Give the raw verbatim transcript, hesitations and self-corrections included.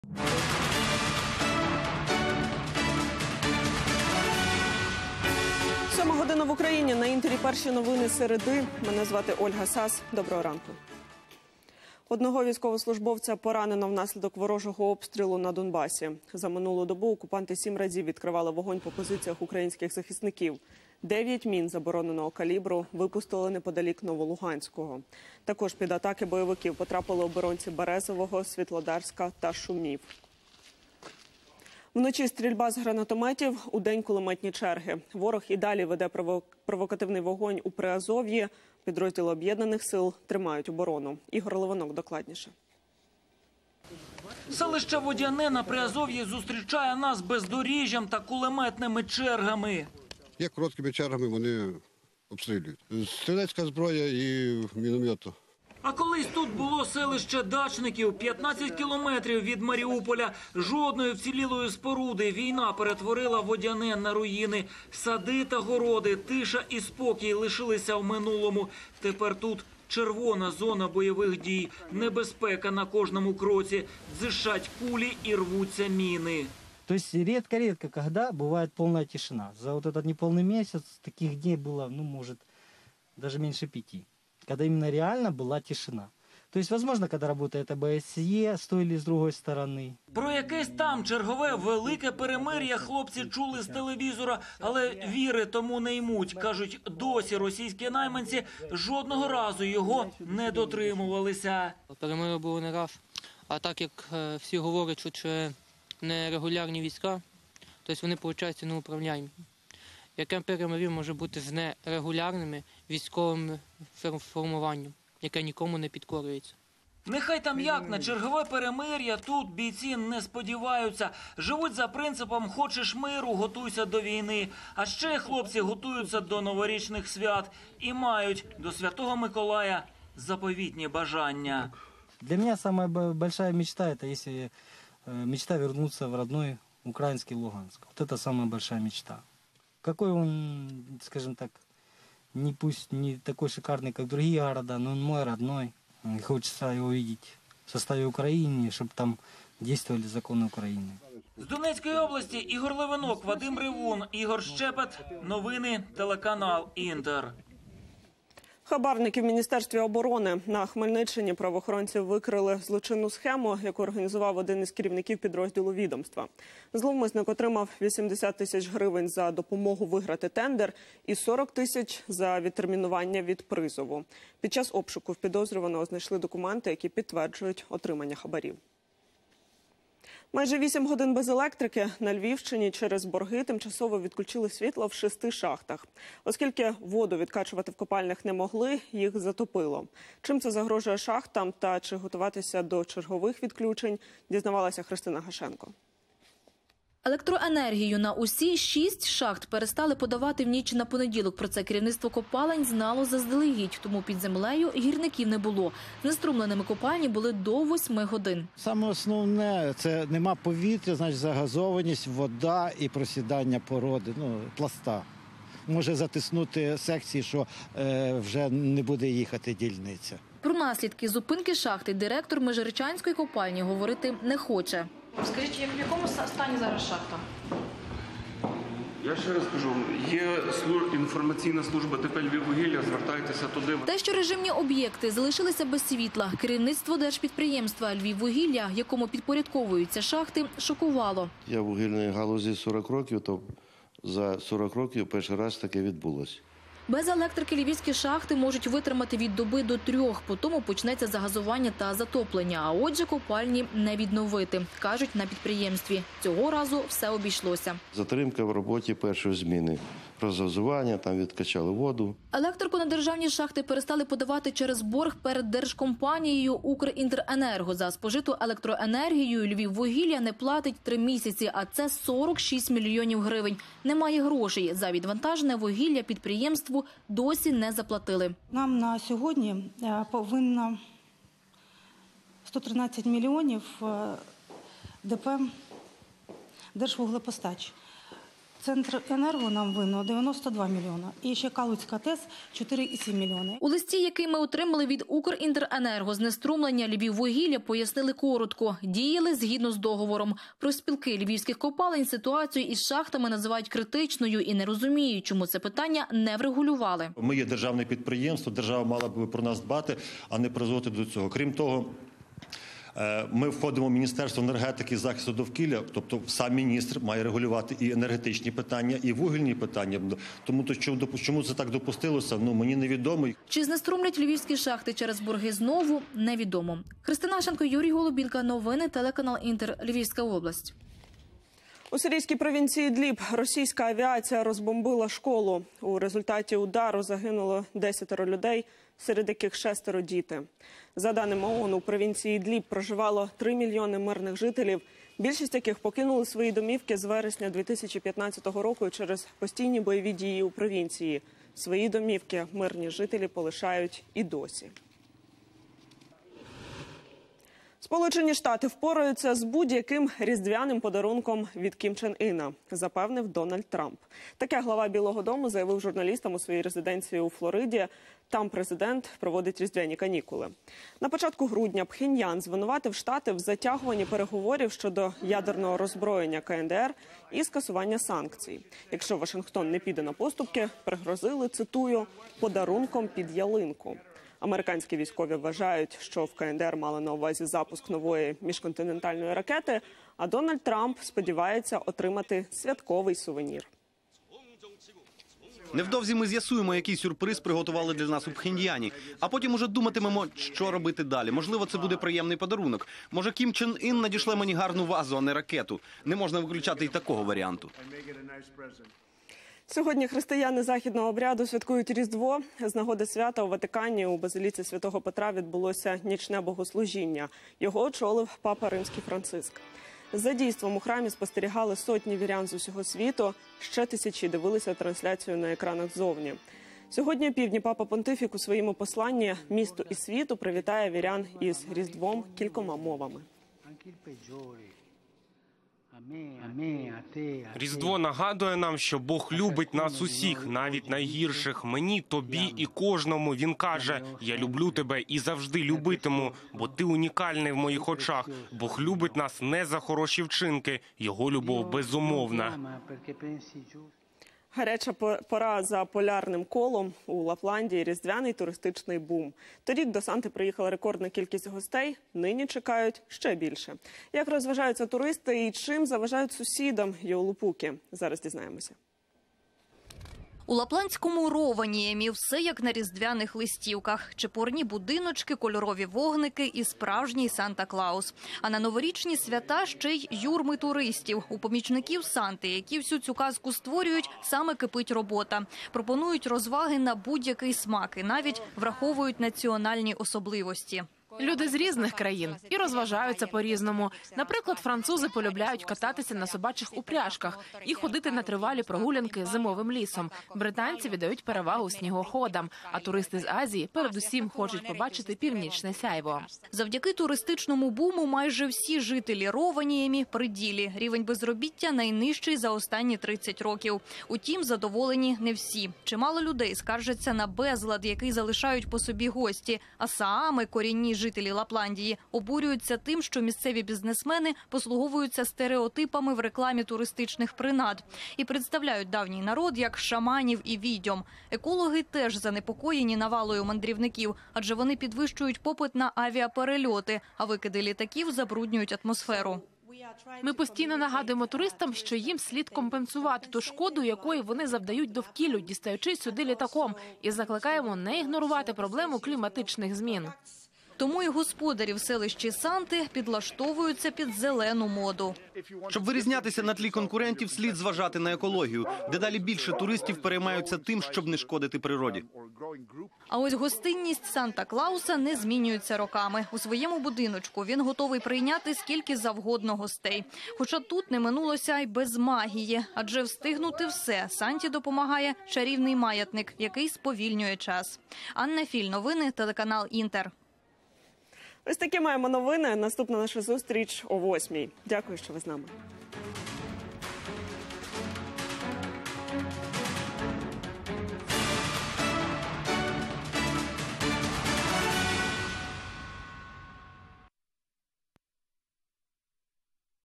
Сьома година в Україні. На Інтері перші новини середи. Мене звати Ольга Сас. Доброго ранку. Одного військовослужбовця поранено внаслідок ворожого обстрілу на Донбасі. За минулу добу окупанти сім разів відкривали вогонь по позиціях українських захисників. Дев'ять мін забороненого калібру випустили неподалік Новолуганського. Також під атаки бойовиків потрапили оборонці Березового, Світлодарська та Шумів. Вночі стрільба з гранатометів, удень кулеметні черги. Ворог і далі веде провокативний вогонь у Приазов'ї. Підрозділи Об'єднаних сил тримають оборону. Ігор Левинок докладніше. Селище Водяне на Приазов'ї зустрічає нас бездоріжжям та кулеметними чергами. Є короткими чергами, вони обстрілюють. Стрілецька зброя і міномет. А колись тут було селище дачників, п'ятнадцять кілометрів від Маріуполя. Жодної вцілілої споруди. Війна перетворила Водяне на руїни. Сади та городи, тиша і спокій лишилися в минулому. Тепер тут червона зона бойових дій. Небезпека на кожному кроці. Дзищать кулі і рвуться міни. То есть редко-редко, когда бывает полная тишина. За вот этот неполный месяц таких дней было, ну, может, даже меньше пяти. Когда именно реально была тишина. То есть, возможно, когда работает ОБСЕ с той или с другой стороны. Про якесь там чергове велике перемир'я хлопці чули з телевізора, але віри тому не ймуть. Кажуть, досі російські найманці жодного разу його не дотримувалися. Перемир'я було не раз. А так як всі говорять, що це нерегулярні війська, тобто вони, виходить, неуправляємі. Яке перемир'я може бути з нерегулярними військовим формуванням, яке нікому не підкорюється? Нехай там як, на чергове перемир'я тут бійці не сподіваються. Живуть за принципом «хочеш миру, готуйся до війни». А ще хлопці готуються до новорічних свят і мають до Святого Миколая заповітні бажання. Для меня самая большая мечта – это если мечта вернуться в родной украинский Луганск. Вот это самая большая мечта. Какой он, скажем так, не пусть не такой шикарный, как другие города, но он мой родной. И хочется его видеть в составе Украины, чтобы там действовали законы Украины. З Донецької області Ігор Левинок, Вадим Ревун, Ігор Щепет. Новини, телеканал «Інтер». Хабарники в Міністерстві оборони. На Хмельниччині правоохоронці викрили злочинну схему, яку організував один із керівників підрозділу відомства. Зловмисник отримав вісімдесят тисяч гривень за допомогу виграти тендер і сорок тисяч за відтермінування від призову. Під час обшуку в підозрюваного знайшли документи, які підтверджують отримання хабарів. Майже вісім годин без електрики. На Львівщині через борги тимчасово відключили світло в шести шахтах. Оскільки воду відкачувати в копальнях не могли, їх затопило. Чим це загрожує шахтам та чи готуватися до чергових відключень, дізнавалася Христина Гашенко. Електроенергію на усі шість шахт перестали подавати в ніч на понеділок. Про це керівництво копалень знало заздалегідь, тому під землею гірників не було. Знеструмленими копальні були до восьми годин. Саме основне – це нема повітря, значить загазованість, вода і просідання породи, ну, пласта. Може затиснути секції, що е, вже не буде їхати дільниця. Про наслідки зупинки шахти директор Межиречанської копальні говорити не хоче. Скажіть, в якому стані зараз шахта? Я ще раз кажу, є інформаційна служба ТП «Львіввугілля», звертайтеся туди. Те, що режимні об'єкти залишилися без світла, керівництво держпідприємства «Львіввугілля», якому підпорядковуються шахти, шокувало. Я в вугільній галузі сорок років, то за сорок років перший раз таке відбулося. Без електрики львівські шахти можуть витримати від доби до трьох, потім почнеться загазування та затоплення, а отже копальні не відновити, кажуть на підприємстві. Цього разу все обійшлося. Затримка в роботі першої зміни. Розгазування, там відкачали воду. Електрику на державні шахти перестали подавати через борг перед держкомпанією «Укрінтеренерго». За спожиту електроенергію Львіввугілля не платить три місяці, а це сорок шість мільйонів гривень. Немає грошей. За відвантажене вугілля підприємству досі не заплатили. Нам на сьогодні повинно сто тринадцять мільйонів ДП «Держвуглепостач». Центренерго нам винно дев'яносто два мільйона. І ще Калузька ТЕС чотири цілих сім мільйони. У листі, який ми отримали від «Укрінтеренерго», знеструмлення Львіввугілля пояснили коротко. Діяли згідно з договором. Профспілки львівських копалень ситуацію із шахтами називають критичною і не розуміють, чому це питання не врегулювали. Ми є державне підприємство, держава мала б про нас дбати, а не призводити до цього. Крім того, ми входимо в Міністерство енергетики і захисту довкілля, тобто сам міністр має регулювати і енергетичні питання, і вугільні питання. Тому то, чому це так допустилося, ну, мені невідомо. Чи знеструмлять львівські шахти через борги знову, невідомо. Христина Шенко, Юрій Голубінка, новини, телеканал «Інтер», Львівська область. У сирійській провінції Ідліб російська авіація розбомбила школу. У результаті удару загинуло десятеро людей, серед яких шестеро діти. За даними ООН, у провінції Ідліб проживало три мільйони мирних жителів, більшість яких покинули свої домівки з вересня дві тисячі п'ятнадцятого року через постійні бойові дії у провінції. Свої домівки мирні жителі полишають і досі. Сполучені Штати впораються з будь-яким різдвяним подарунком від Кім Чен Іна, запевнив Дональд Трамп. Таке глава Білого дому заявив журналістам у своїй резиденції у Флориді. Там президент проводить різдвяні канікули. На початку грудня Пхеньян звинуватив Штати в затягуванні переговорів щодо ядерного роззброєння Ка Ен Де Ер і скасування санкцій. Якщо Вашингтон не піде на поступки, пригрозили, цитую, «подарунком під ялинку». Американські військові вважають, що в Ка Ен Де Ер мали на увазі запуск нової міжконтинентальної ракети, а Дональд Трамп сподівається отримати святковий сувенір. Невдовзі ми з'ясуємо, який сюрприз приготували для нас у Пхеньяні. А потім уже думатимемо, що робити далі. Можливо, це буде приємний подарунок. Може, Кім Чен Ін надішле мені гарну вазу, а не ракету. Не можна виключати й такого варіанту. Сьогодні християни західного обряду святкують Різдво. З нагоди свята у Ватикані у базиліці Святого Петра відбулося нічне богослужіння. Його очолив папа Римський Франциск. За дійством у храмі спостерігали сотні вірян з усього світу. Ще тисячі дивилися трансляцію на екранах ззовні. Сьогодні опівдні папа Понтифік у своєму посланні «Місту і світу» привітає вірян із Різдвом кількома мовами. Різдво нагадує нам, що Бог любить нас усіх, навіть найгірших. Мені, тобі і кожному. Він каже, я люблю тебе і завжди любитиму, бо ти унікальний в моїх очах. Бог любить нас не за хороші вчинки, його любов безумовна. Гаряча пора за полярним колом. У Лапландії різдвяний туристичний бум. Торік до Санти приїхала рекордна кількість гостей, нині чекають ще більше. Як розважаються туристи і чим заважають сусідам Йоулупуки? Зараз дізнаємося. У лапландському Рованіємі все як на різдвяних листівках. Чепурні будиночки, кольорові вогники і справжній Санта-Клаус. А на новорічні свята ще й юрми туристів. У помічників Санти, які всю цю казку створюють, саме кипить робота. Пропонують розваги на будь-який смак і навіть враховують національні особливості. Люди з різних країн і розважаються по-різному. Наприклад, французи полюбляють кататися на собачих упряжках і ходити на тривалі прогулянки зимовим лісом. Британці віддають перевагу снігоходам, а туристи з Азії передусім хочуть побачити північне сяйво. Завдяки туристичному буму майже всі жителі Рованіємі при ділі. Рівень безробіття найнижчий за останні тридцять років. Утім, задоволені не всі. Чимало людей скаржаться на безлад, який залишають по собі гості, а саами, корінні жителі Лапландії, обурюються тим, що місцеві бізнесмени послуговуються стереотипами в рекламі туристичних принад і представляють давній народ як шаманів і відьом. Екологи теж занепокоєні навалою мандрівників, адже вони підвищують попит на авіаперельоти, а викиди літаків забруднюють атмосферу. Ми постійно нагадуємо туристам, що їм слід компенсувати ту шкоду, якої вони завдають довкіллю, дістаючи сюди літаком, і закликаємо не ігнорувати проблему кліматичних змін. Тому і господарі в селищі Санти підлаштовуються під зелену моду. Щоб вирізнятися на тлі конкурентів, слід зважати на екологію. Дедалі більше туристів переймаються тим, щоб не шкодити природі. А ось гостинність Санта-Клауса не змінюється роками. У своєму будиночку він готовий прийняти скільки завгодно гостей. Хоча тут не минулося й без магії. Адже встигнути все Санті допомагає чарівний маятник, який сповільнює час. Анна Філь, новини, телеканал «Інтер». Ось такі маємо новини. Наступна наша зустріч о восьмій. Дякую, що ви з нами.